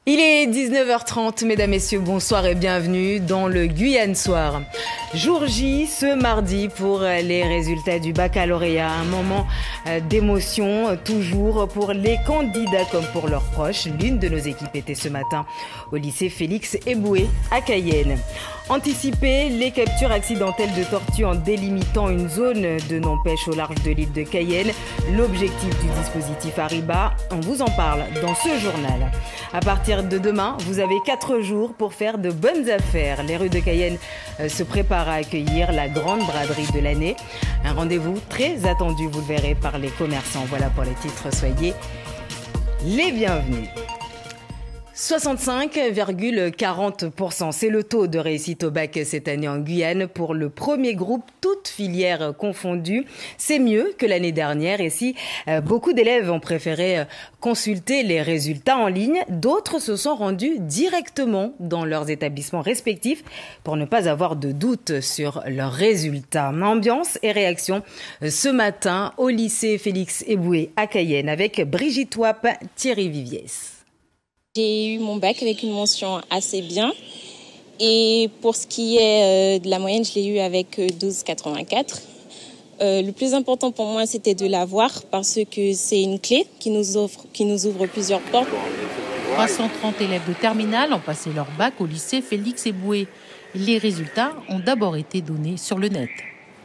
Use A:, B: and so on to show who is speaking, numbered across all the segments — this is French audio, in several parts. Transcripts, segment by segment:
A: Il est 19h30, mesdames, messieurs, bonsoir et bienvenue dans le Guyane Soir. Jour J ce mardi pour les résultats du baccalauréat. Un moment d'émotion toujours pour les candidats comme pour leurs proches. L'une de nos équipes était ce matin au lycée Félix Eboué à Cayenne. Anticiper les captures accidentelles de tortues en délimitant une zone de non-pêche au large de l'île de Cayenne. L'objectif du dispositif Ariba, on vous en parle dans ce journal. À partir de demain, vous avez 4 jours pour faire de bonnes affaires. Les rues de Cayenne se préparent à accueillir la grande braderie de l'année. Un rendez-vous très attendu, vous le verrez, par les commerçants. Voilà pour les titres, soyez les bienvenus. 65,40%, c'est le taux de réussite au bac cette année en Guyane pour le premier groupe, toutes filières confondues. C'est mieux que l'année dernière et si beaucoup d'élèves ont préféré consulter les résultats en ligne, d'autres se sont rendus directement dans leurs établissements respectifs pour ne pas avoir de doute sur leurs résultats. Ambiance et réaction ce matin au lycée Félix Eboué à Cayenne avec Brigitte Wap, Thierry Viviès.
B: J'ai eu mon bac avec une mention assez bien et pour ce qui est de la moyenne, je l'ai eu avec 12,84. Le plus important pour moi, c'était de l'avoir parce que c'est une clé qui nous ouvre plusieurs portes.
C: 330 élèves de terminale ont passé leur bac au lycée Félix Eboué. Les résultats ont d'abord été donnés sur le net.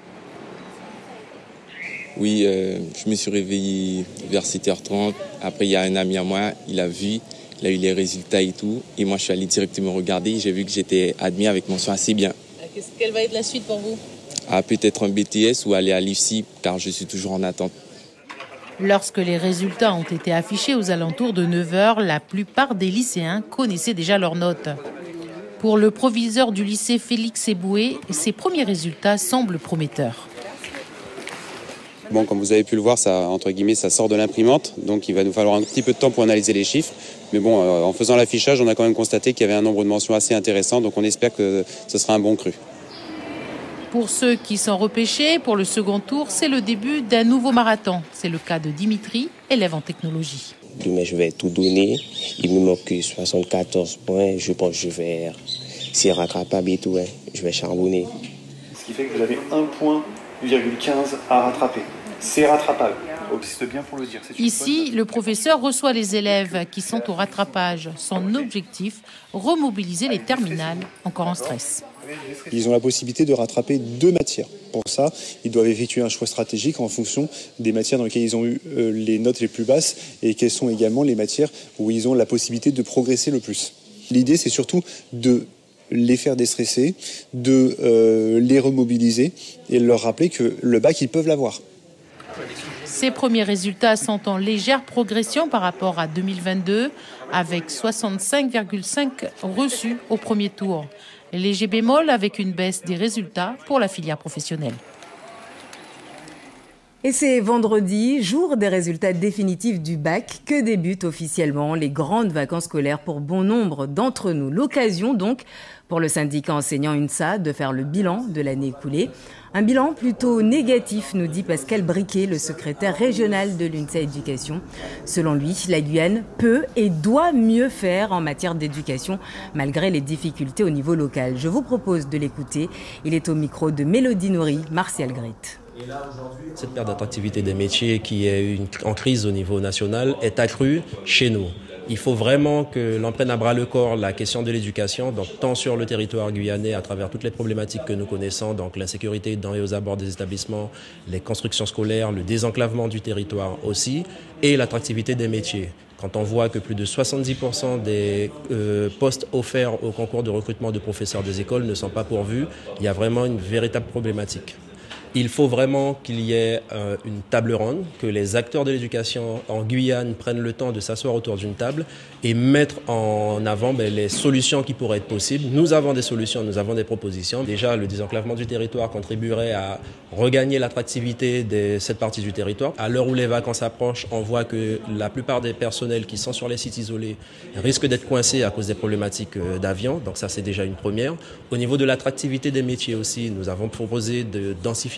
D: Oui, je me suis réveillé vers 7h30. Après, il y a un ami à moi, il a vu. Il a eu les résultats et tout. Et moi, je suis allé directement regarder. J'ai vu que j'étais admis avec mention assez bien.
C: Quelle va être la suite pour vous ?
D: Peut-être un BTS ou aller à l'IFSI, car je suis toujours en attente.
C: Lorsque les résultats ont été affichés aux alentours de 9h, la plupart des lycéens connaissaient déjà leurs notes. Pour le proviseur du lycée Félix Eboué, ces premiers résultats semblent prometteurs.
E: Bon, comme vous avez pu le voir, ça, entre guillemets, ça sort de l'imprimante, donc il va nous falloir un petit peu de temps pour analyser les chiffres. Mais bon, en faisant l'affichage, on a quand même constaté qu'il y avait un nombre de mentions assez intéressant, donc on espère que ce sera un bon cru.
C: Pour ceux qui sont repêchés pour le second tour, c'est le début d'un nouveau marathon. C'est le cas de Dimitri, élève en technologie.
F: Demain, je vais tout donner. Il me manque 74 points. Je pense que je vais, c'est rattrapable et tout, hein. Je vais charbonner.
G: Ce qui fait que vous avez 1,15 point à rattraper. C'est rattrapable. C'est bien pour le dire.
C: Ici, le professeur reçoit les élèves qui sont au rattrapage. Son objectif, remobiliser les terminales encore en stress.
H: Ils ont la possibilité de rattraper 2 matières. Pour ça, ils doivent effectuer un choix stratégique en fonction des matières dans lesquelles ils ont eu les notes les plus basses et quelles sont également les matières où ils ont la possibilité de progresser le plus. L'idée, c'est surtout de les faire déstresser, de les remobiliser et leur rappeler que le bac, ils peuvent l'avoir.
C: Ces premiers résultats sont en légère progression par rapport à 2022, avec 65,5 reçus au premier tour. Léger bémol avec une baisse des résultats pour la filière professionnelle.
A: Et c'est vendredi, jour des résultats définitifs du bac, que débutent officiellement les grandes vacances scolaires pour bon nombre d'entre nous. L'occasion donc pour le syndicat enseignant UNSA de faire le bilan de l'année écoulée. Un bilan plutôt négatif, nous dit Pascal Briquet, le secrétaire régional de l'UNSA Éducation. Selon lui, la Guyane peut et doit mieux faire en matière d'éducation, malgré les difficultés au niveau local. Je vous propose de l'écouter. Il est au micro de Mélodie Nourri, Martial Grit.
I: Et là, aujourd'hui, cette perte d'attractivité des métiers qui est en crise au niveau national est accrue chez nous. Il faut vraiment que l'on prenne à bras le corps la question de l'éducation, donc tant sur le territoire guyanais à travers toutes les problématiques que nous connaissons, donc l'insécurité dans et aux abords des établissements, les constructions scolaires, le désenclavement du territoire aussi, et l'attractivité des métiers. Quand on voit que plus de 70% des postes offerts au concours de recrutement de professeurs des écoles ne sont pas pourvus, il y a vraiment une véritable problématique. Il faut vraiment qu'il y ait une table ronde, que les acteurs de l'éducation en Guyane prennent le temps de s'asseoir autour d'une table et mettre en avant les solutions qui pourraient être possibles. Nous avons des solutions, nous avons des propositions. Déjà, le désenclavement du territoire contribuerait à regagner l'attractivité de cette partie du territoire. À l'heure où les vacances approchent, on voit que la plupart des personnels qui sont sur les sites isolés risquent d'être coincés à cause des problématiques d'avion. Donc ça, c'est déjà une première. Au niveau de l'attractivité des métiers aussi, nous avons proposé de densifier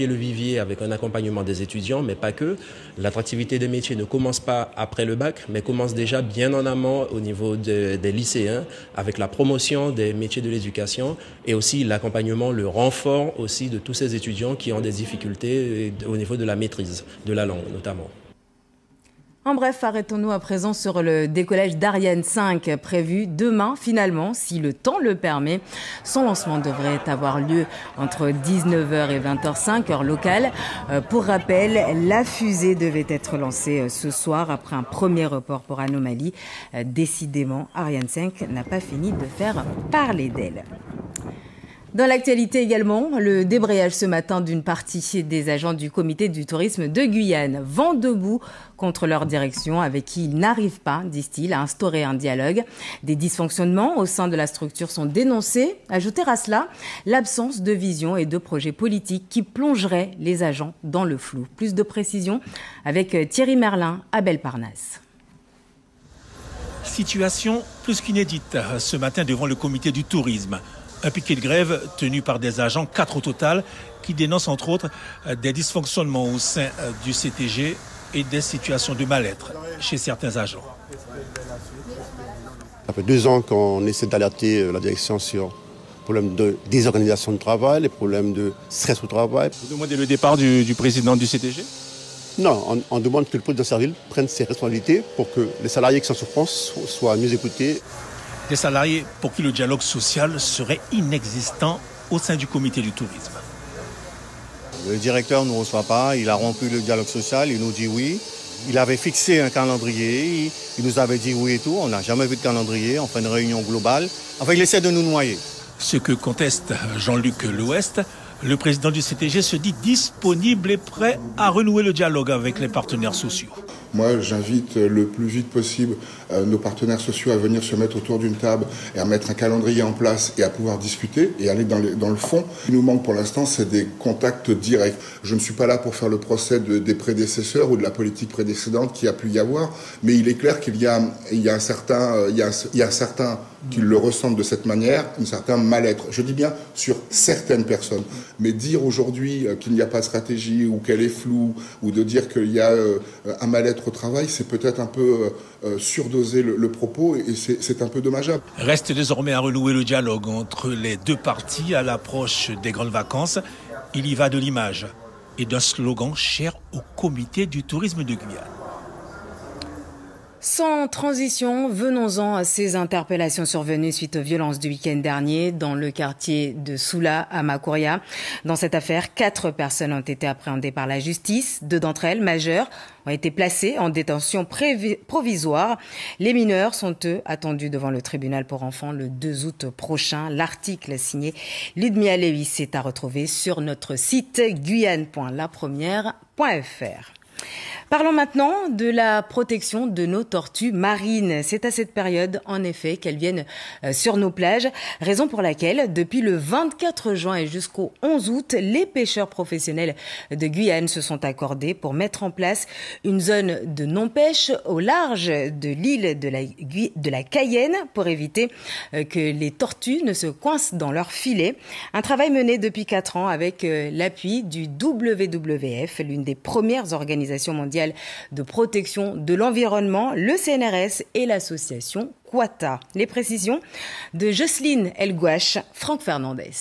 I: diversifier le vivier avec un accompagnement des étudiants, mais pas que. L'attractivité des métiers ne commence pas après le bac, mais commence déjà bien en amont au niveau des lycéens, avec la promotion des métiers de l'éducation et aussi l'accompagnement, le renfort aussi de tous ces étudiants qui ont des difficultés au niveau de la maîtrise de la langue notamment.
A: En bref, arrêtons-nous à présent sur le décollage d'Ariane 5 prévu demain finalement, si le temps le permet. Son lancement devrait avoir lieu entre 19h et 20h05, heure locale. Pour rappel, la fusée devait être lancée ce soir après un premier report pour anomalie. Décidément, Ariane 5 n'a pas fini de faire parler d'elle. Dans l'actualité également, le débrayage ce matin d'une partie des agents du comité du tourisme de Guyane, vent debout contre leur direction avec qui ils n'arrivent pas, disent-ils, à instaurer un dialogue. Des dysfonctionnements au sein de la structure sont dénoncés. Ajouter à cela l'absence de vision et de projets politiques qui plongeraient les agents dans le flou. Plus de précisions avec Thierry Merlin à Belleparnasse.
J: Situation plus qu'inédite ce matin devant le comité du tourisme. Un piquet de grève tenu par des agents, 4 au total, qui dénoncent entre autres des dysfonctionnements au sein du CTG et des situations de mal-être chez certains agents.
K: Ça fait 2 ans qu'on essaie d'alerter la direction sur les problèmes de désorganisation du travail, les problèmes de stress au travail.
J: Vous demandez le départ du président du CTG ?
K: Non, on demande que le président de Serville prenne ses responsabilités pour que les salariés qui sont en souffrance soient mieux écoutés.
J: Des salariés pour qui le dialogue social serait inexistant au sein du comité du tourisme.
L: Le directeur ne nous reçoit pas, il a rompu le dialogue social, il nous dit oui. Il avait fixé un calendrier, il nous avait dit oui et tout, on n'a jamais vu de calendrier, on fait une réunion globale. Enfin, il essaie de nous noyer.
J: Ce que conteste Jean-Luc L'Ouest, le président du CTG se dit disponible et prêt à renouer le dialogue avec les partenaires sociaux.
M: Moi, j'invite le plus vite possible nos partenaires sociaux à venir se mettre autour d'une table et à mettre un calendrier en place et à pouvoir discuter et aller dans le fond. Ce qui nous manque pour l'instant, c'est des contacts directs. Je ne suis pas là pour faire le procès des prédécesseurs ou de la politique précédente qu'il y a pu y avoir, mais il est clair qu'il y a un certain qui le ressentent de cette manière, un certain mal-être. Je dis bien sur certaines personnes. Mais dire aujourd'hui qu'il n'y a pas de stratégie ou qu'elle est floue, ou de dire qu'il y a un mal-être au travail, c'est peut-être un peu surdoser le propos et c'est un peu dommageable.
J: Reste désormais à renouer le dialogue entre les deux parties à l'approche des grandes vacances. Il y va de l'image et d'un slogan cher au comité du tourisme de Guyane.
A: Sans transition, venons-en à ces interpellations survenues suite aux violences du week-end dernier dans le quartier de Soula à Makouria. Dans cette affaire, 4 personnes ont été appréhendées par la justice. 2 d'entre elles, majeures, ont été placées en détention provisoire. Les mineurs sont, eux, attendus devant le tribunal pour enfants le 2 août prochain. L'article signé Ludmilla Lewis est à retrouver sur notre site guyane.lapremière.fr. Parlons maintenant de la protection de nos tortues marines. C'est à cette période, en effet, qu'elles viennent sur nos plages, raison pour laquelle, depuis le 24 juin et jusqu'au 11 août, les pêcheurs professionnels de Guyane se sont accordés pour mettre en place une zone de non-pêche au large de l'île de la Cayenne pour éviter que les tortues ne se coincent dans leurs filets. Un travail mené depuis 4 ans avec l'appui du WWF, l'une des premières organisations mondiales de protection de l'environnement, le CNRS et l'association Quata. Les précisions de Jocelyne Elgouache, Franck Fernandez.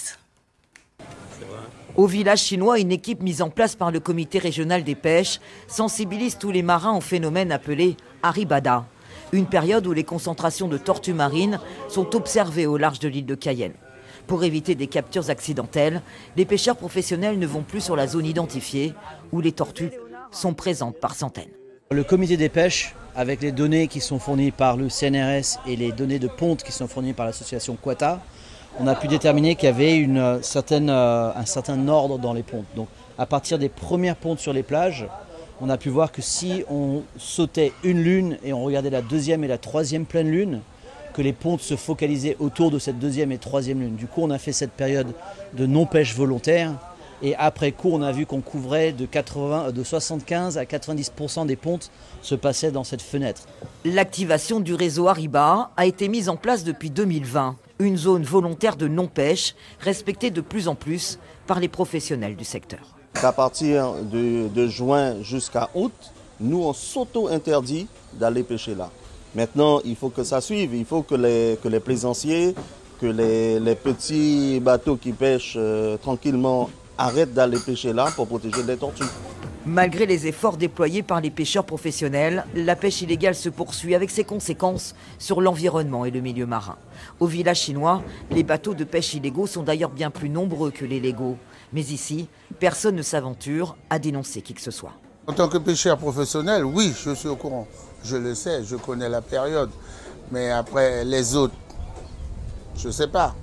N: Au village chinois, une équipe mise en place par le comité régional des pêches sensibilise tous les marins au phénomène appelé Haribada, une période où les concentrations de tortues marines sont observées au large de l'île de Cayenne. Pour éviter des captures accidentelles, les pêcheurs professionnels ne vont plus sur la zone identifiée où les tortues sont présentes par centaines.
O: Le comité des pêches, avec les données qui sont fournies par le CNRS et les données de ponte qui sont fournies par l'association Quata, on a pu déterminer qu'il y avait un certain ordre dans les pontes. Donc à partir des premières pontes sur les plages, on a pu voir que si on sautait une lune et on regardait la 2e et la 3e pleine lune, que les pontes se focalisaient autour de cette 2e et 3e lune. Du coup, on a fait cette période de non-pêche volontaire. Et après coup, on a vu qu'on couvrait de 75 à 90% des pontes se passaient dans cette fenêtre.
N: L'activation du réseau Hariba a été mise en place depuis 2020. Une zone volontaire de non-pêche respectée de plus en plus par les professionnels du secteur.
P: qu'à partir de juin jusqu'à août, nous on s'auto-interdit d'aller pêcher là. Maintenant, il faut que ça suive, il faut que les plaisanciers, que les petits bateaux qui pêchent tranquillement arrêtent d'aller pêcher là pour protéger les tortues.
N: Malgré les efforts déployés par les pêcheurs professionnels, la pêche illégale se poursuit avec ses conséquences sur l'environnement et le milieu marin. Au village chinois, les bateaux de pêche illégaux sont d'ailleurs bien plus nombreux que les légaux. Mais ici, personne ne s'aventure à dénoncer qui que ce soit.
Q: En tant que pêcheur professionnel, oui, je suis au courant. Je le sais, je connais la période. Mais après, les autres, je ne sais pas.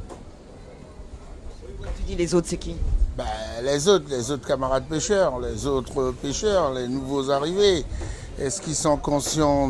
N: Quand tu dis les autres, c'est qui?
Q: Les autres camarades pêcheurs, les autres pêcheurs, les nouveaux arrivés. Est-ce qu'ils sont conscients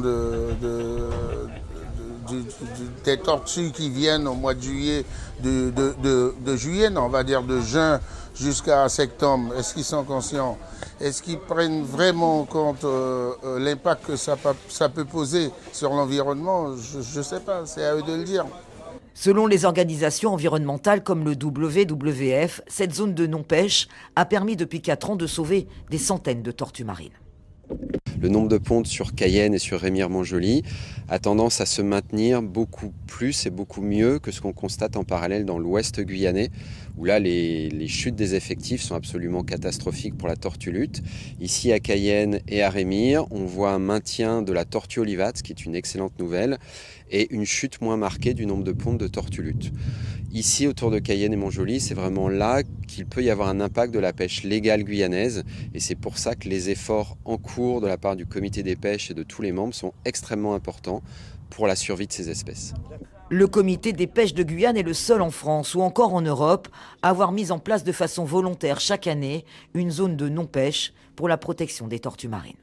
Q: des tortues qui viennent au mois de juillet, de juillet, non, on va dire de juin jusqu'à septembre? Est-ce qu'ils sont conscients? Est-ce qu'ils prennent vraiment en compte l'impact que ça peut poser sur l'environnement? Je ne sais pas, c'est à eux de le dire.
N: Selon les organisations environnementales comme le WWF, cette zone de non-pêche a permis depuis 4 ans de sauver des centaines de tortues marines.
E: Le nombre de pontes sur Cayenne et sur Rémire-Montjoly a tendance à se maintenir beaucoup plus et beaucoup mieux que ce qu'on constate en parallèle dans l'ouest guyanais, où là les chutes des effectifs sont absolument catastrophiques pour la tortue lutte. Ici à Cayenne et à Rémire, on voit un maintien de la tortue olivate, ce qui est une excellente nouvelle, et une chute moins marquée du nombre de pontes de tortue lutte. Ici, autour de Cayenne et Montjoly, c'est vraiment là qu'il peut y avoir un impact de la pêche légale guyanaise, et c'est pour ça que les efforts en cours de la part du comité des pêches et de tous les membres sont extrêmement importants pour la survie de ces espèces.
N: Le comité des pêches de Guyane est le seul en France ou encore en Europe à avoir mis en place de façon volontaire chaque année une zone de non-pêche pour la protection des tortues marines.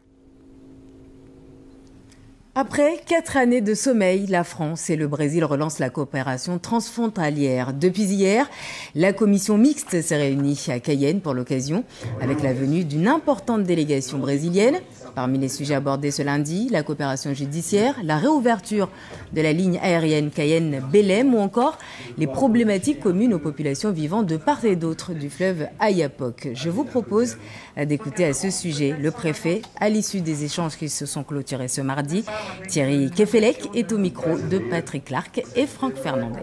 A: Après 4 années de sommeil, la France et le Brésil relancent la coopération transfrontalière. Depuis hier, la commission mixte s'est réunie à Cayenne pour l'occasion, avec la venue d'une importante délégation brésilienne. Parmi les sujets abordés ce lundi, la coopération judiciaire, la réouverture de la ligne aérienne Cayenne-Belém ou encore les problématiques communes aux populations vivant de part et d'autre du fleuve Ayapoc. Je vous propose d'écouter à ce sujet le préfet à l'issue des échanges qui se sont clôturés ce mardi. Thierry Kefelec est au micro de Patrick Clark et Franck Fernandez.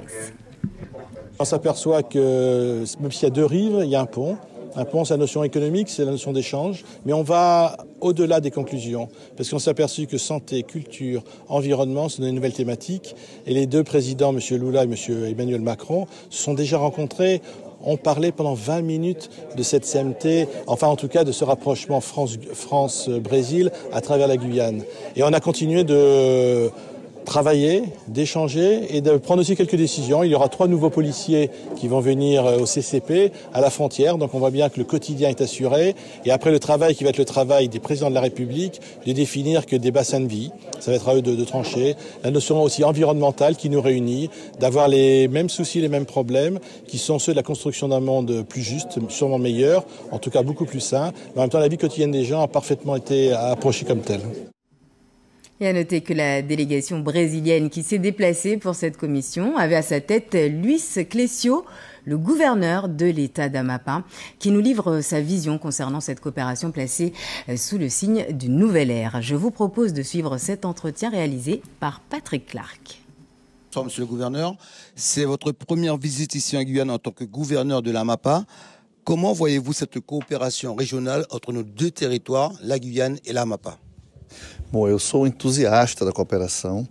R: On s'aperçoit que même s'il y a 2 rives, il y a un pont. Un pont, c'est la notion économique, c'est la notion d'échange, mais on va au-delà des conclusions, parce qu'on s'est aperçu que santé, culture, environnement sont des nouvelles thématiques, et les 2 présidents, M. Lula et M. Emmanuel Macron, se sont déjà rencontrés, ont parlé pendant 20 minutes de cette CMT, enfin en tout cas de ce rapprochement France-Brésil à travers la Guyane. Et on a continué de travailler, d'échanger et de prendre aussi quelques décisions. Il y aura 3 nouveaux policiers qui vont venir au CCP, à la frontière. Donc on voit bien que le quotidien est assuré. Et après le travail qui va être le travail des présidents de la République, de définir que des bassins de vie, ça va être à eux de trancher. La notion aussi environnementale qui nous réunit, d'avoir les mêmes soucis, les mêmes problèmes, qui sont ceux de la construction d'un monde plus juste, sûrement meilleur, en tout cas beaucoup plus sain. Mais en même temps, la vie quotidienne des gens a parfaitement été approchée comme telle.
A: Et à noter que la délégation brésilienne qui s'est déplacée pour cette commission avait à sa tête Luis Clécio, le gouverneur de l'État d'Amapá, qui nous livre sa vision concernant cette coopération placée sous le signe d'une nouvelle ère. Je vous propose de suivre cet entretien réalisé par Patrick Clark.
S: Bonsoir, monsieur le gouverneur. C'est votre première visite ici en Guyane en tant que gouverneur de l'Amapá. Comment voyez-vous cette coopération régionale entre nos 2 territoires, la Guyane et l'Amapá?
T: Bom, eu sou entusiasta da cooperação.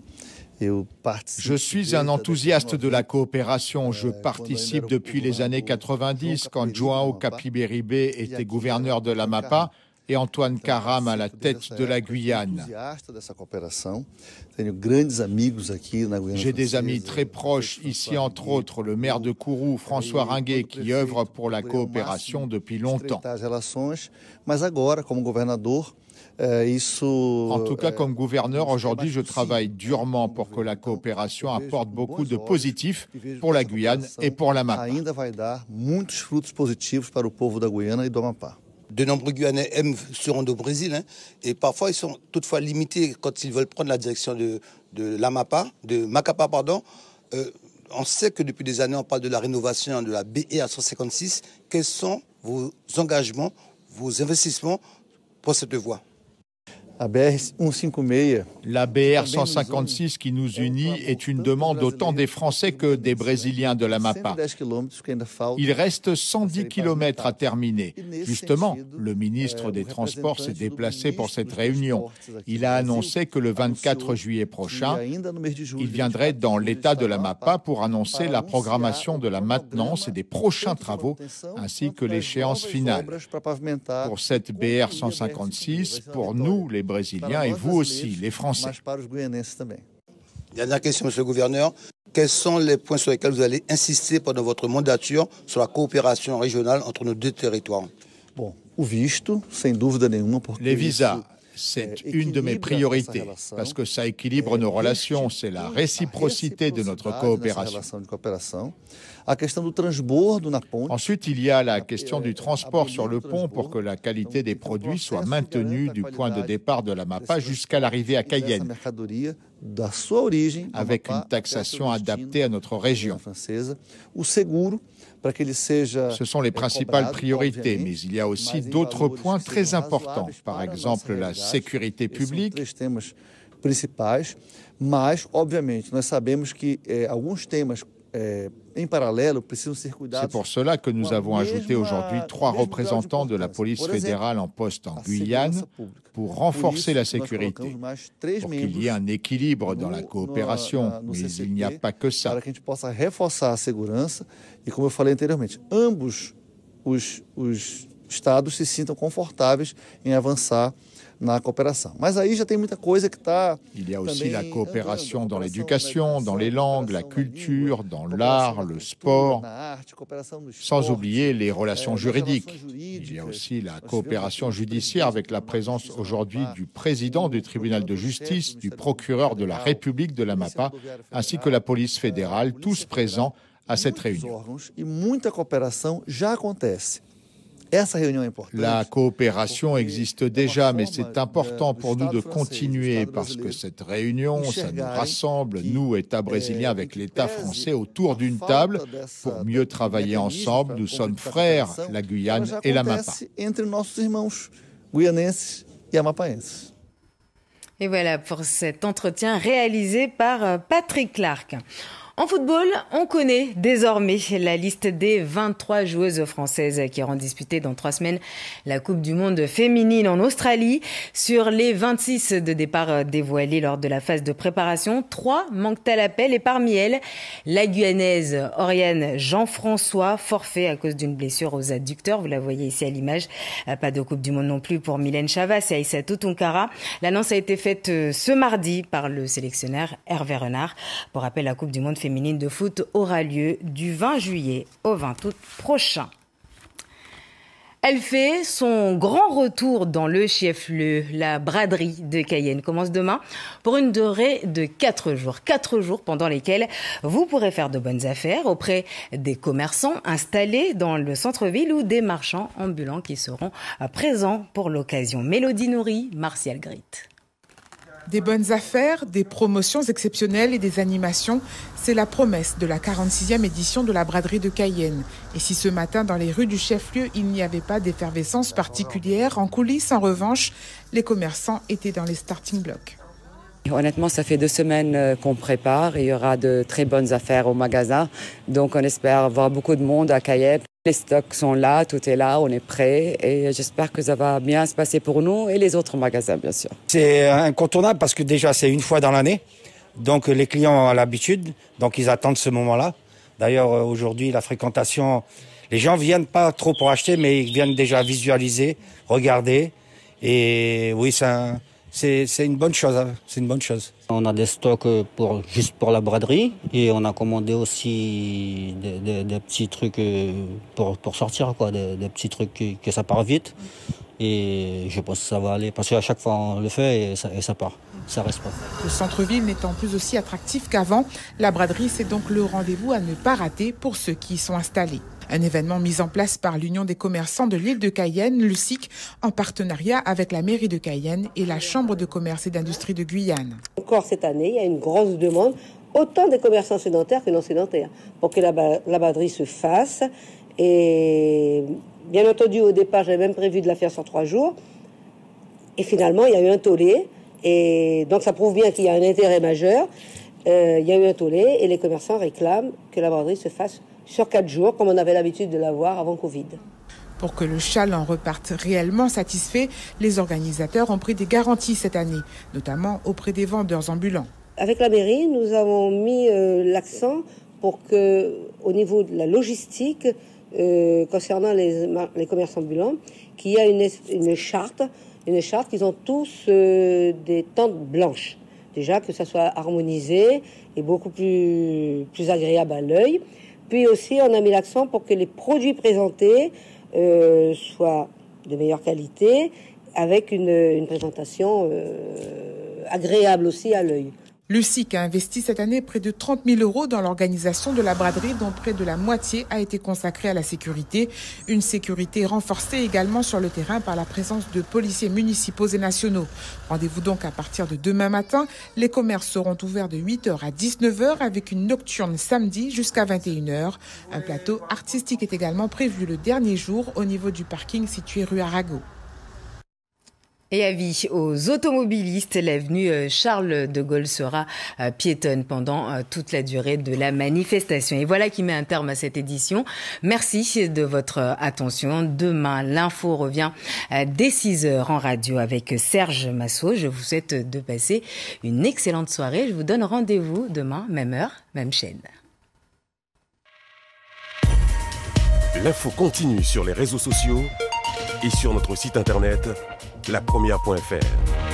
T: Je
U: suis un enthousiaste de la coopération. Je participe depuis les années 90, quand João Capiberibe était gouverneur de l'Amapá et Antoine Karam à la tête de la Guyane. J'ai des amis très proches ici, entre autres le maire de Kourou, François Ringuet, qui œuvre pour la coopération depuis longtemps. En tout cas, comme gouverneur, aujourd'hui, je travaille durement pour que la coopération apporte beaucoup de positifs pour la Guyane et pour l'Amapá.
S: De nombreux Guyanais aiment se rendre au Brésil, et parfois ils sont toutefois limités quand ils veulent prendre la direction de Macapá, pardon. On sait que depuis des années, on parle de la rénovation de la BR 156. Quels sont vos engagements, vos investissements pour cette voie.
U: La BR 156 qui nous unit est une demande autant des Français que des Brésiliens de la MAPA. Il reste 110 km à terminer. Justement, le ministre des Transports s'est déplacé pour cette réunion. Il a annoncé que le 24 juillet prochain, il viendrait dans l'État de la MAPA pour annoncer la programmation de la maintenance et des prochains travaux, ainsi que l'échéance finale. Pour cette BR 156, pour nous, les Brésiliens, et vous aussi, les Français.
S: Dernière question, Monsieur le Gouverneur. Quels sont les points sur lesquels vous allez insister pendant votre mandature sur la coopération régionale entre nos deux territoires?
U: Les visas, c'est une de mes priorités, parce que ça équilibre nos relations, c'est la réciprocité de notre coopération. Ensuite, il y a la question du transport sur le pont pour que la qualité des produits soit maintenue du point de départ de la MAPA jusqu'à l'arrivée à Cayenne, avec une taxation adaptée à notre région. Ce sont les principales priorités, mais il y a aussi d'autres points très importants, par exemple la sécurité publique. C'est pour cela que nous avons ajouté aujourd'hui 3 représentants de la police fédérale en poste en Guyane pour renforcer la sécurité, pour qu'il y ait un équilibre dans la coopération, mais il n'y a pas que ça.
S: E como eu falei anteriormente, ambos os estados se sintam confortáveis em avançar na cooperação. Mas aí já tem muita coisa que está.
U: Il y a aussi la coopération dans l'éducation, dans les langues, la culture, dans l'art, le sport, sans oublier les relations juridiques. Il y a aussi la coopération judiciaire avec la présence aujourd'hui du président du tribunal de justice, du procureur de la République de la MAPA, ainsi que la police fédérale, tous présents à cette réunion. La coopération existe déjà, mais c'est important pour nous de continuer parce que cette réunion, ça nous rassemble, nous, État brésilien avec l'État français, autour d'une table pour mieux travailler ensemble. Nous sommes frères, la Guyane et la MAPA.
A: Et voilà pour cet entretien réalisé par Patrick Clark. En football, on connaît désormais la liste des 23 joueuses françaises qui auront disputé dans 3 semaines la Coupe du Monde féminine en Australie. Sur les 26 de départ dévoilés lors de la phase de préparation, 3 manquent à l'appel et parmi elles, la Guyanaise Oriane Jean-François, forfait à cause d'une blessure aux adducteurs. Vous la voyez ici à l'image. Pas de Coupe du Monde non plus pour Mylène Chavas et Aïssatou Tounkara. L'annonce a été faite ce mardi par le sélectionneur Hervé Renard. Pour rappel, la Coupe du Monde féminine de foot aura lieu du 20 juillet au 20 août prochain. Elle fait son grand retour dans le chef-lieu. La braderie de Cayenne commence demain pour une durée de 4 jours. 4 jours pendant lesquels vous pourrez faire de bonnes affaires auprès des commerçants installés dans le centre-ville ou des marchands ambulants qui seront présents pour l'occasion. Mélodie Nourri, Martial Grit.
B: Des bonnes affaires, des promotions exceptionnelles et des animations, c'est la promesse de la 46e édition de la braderie de Cayenne. Et si ce matin, dans les rues du chef-lieu, il n'y avait pas d'effervescence particulière, en coulisses, en revanche, les commerçants étaient dans les starting blocks.
V: Honnêtement, ça fait 2 semaines qu'on prépare. Il y aura de très bonnes affaires au magasin. Donc, on espère voir beaucoup de monde à Cayenne. Les stocks sont là, tout est là, on est prêt. Et j'espère que ça va bien se passer pour nous et les autres magasins, bien sûr.
W: C'est incontournable parce que déjà, c'est une fois dans l'année. Donc, les clients ont l'habitude. Donc, ils attendent ce moment-là. D'ailleurs, aujourd'hui, la fréquentation, les gens viennent pas trop pour acheter, mais ils viennent déjà visualiser, regarder. Et oui, c'est une bonne chose. C'est une bonne chose.
X: On a des stocks juste pour la braderie et on a commandé aussi des petits trucs pour sortir, quoi, des petits trucs que ça part vite. Et je pense que ça va aller parce qu'à chaque fois on le fait et ça part, ça reste pas.
B: Le centre-ville n'étant plus aussi attractif qu'avant, la braderie c'est donc le rendez-vous à ne pas rater pour ceux qui y sont installés. Un événement mis en place par l'Union des commerçants de l'île de Cayenne, l'UCIC, en partenariat avec la mairie de Cayenne et la Chambre de commerce et d'industrie de Guyane.
Y: Encore cette année, il y a une grosse demande, autant des commerçants sédentaires que non sédentaires, pour que la braderie se fasse Et bien entendu, au départ, j'avais même prévu de la faire sur 3 jours. Et finalement, il y a eu un tollé. Et donc, ça prouve bien qu'il y a un intérêt majeur. Il y a eu un tollé et les commerçants réclament que la braderie se fasse sur 4 jours, comme on avait l'habitude de l'avoir avant Covid.
B: Pour que le chaland reparte réellement satisfait, les organisateurs ont pris des garanties cette année, notamment auprès des vendeurs ambulants.
Y: Avec la mairie, nous avons mis l'accent pour que, au niveau de la logistique, concernant les commerces ambulants, qu'il y a une charte qu'ils ont tous des tentes blanches. Déjà que ça soit harmonisé et beaucoup plus agréable à l'œil. Puis aussi, on a mis l'accent pour que les produits présentés soient de meilleure qualité, avec une présentation agréable aussi à l'œil.
B: Le SIC a investi cette année près de 30 000 € dans l'organisation de la braderie, dont près de la moitié a été consacrée à la sécurité. Une sécurité renforcée également sur le terrain par la présence de policiers municipaux et nationaux. Rendez-vous donc à partir de demain matin. Les commerces seront ouverts de 8h à 19h avec une nocturne samedi jusqu'à 21h. Un plateau artistique est également prévu le dernier jour au niveau du parking situé rue Arago.
A: Et avis aux automobilistes, l'avenue Charles de Gaulle sera piétonne pendant toute la durée de la manifestation. Et voilà qui met un terme à cette édition. Merci de votre attention. Demain, l'info revient dès 6h en radio avec Serge Massot. Je vous souhaite de passer une excellente soirée. Je vous donne rendez-vous demain, même heure, même chaîne.
C: L'info continue sur les réseaux sociaux et sur notre site internet lapremière.fr.